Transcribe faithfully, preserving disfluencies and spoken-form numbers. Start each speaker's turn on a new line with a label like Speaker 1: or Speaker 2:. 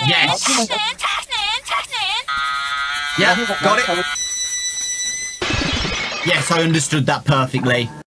Speaker 1: Yes. Yeah, got it. Yes, I understood that perfectly.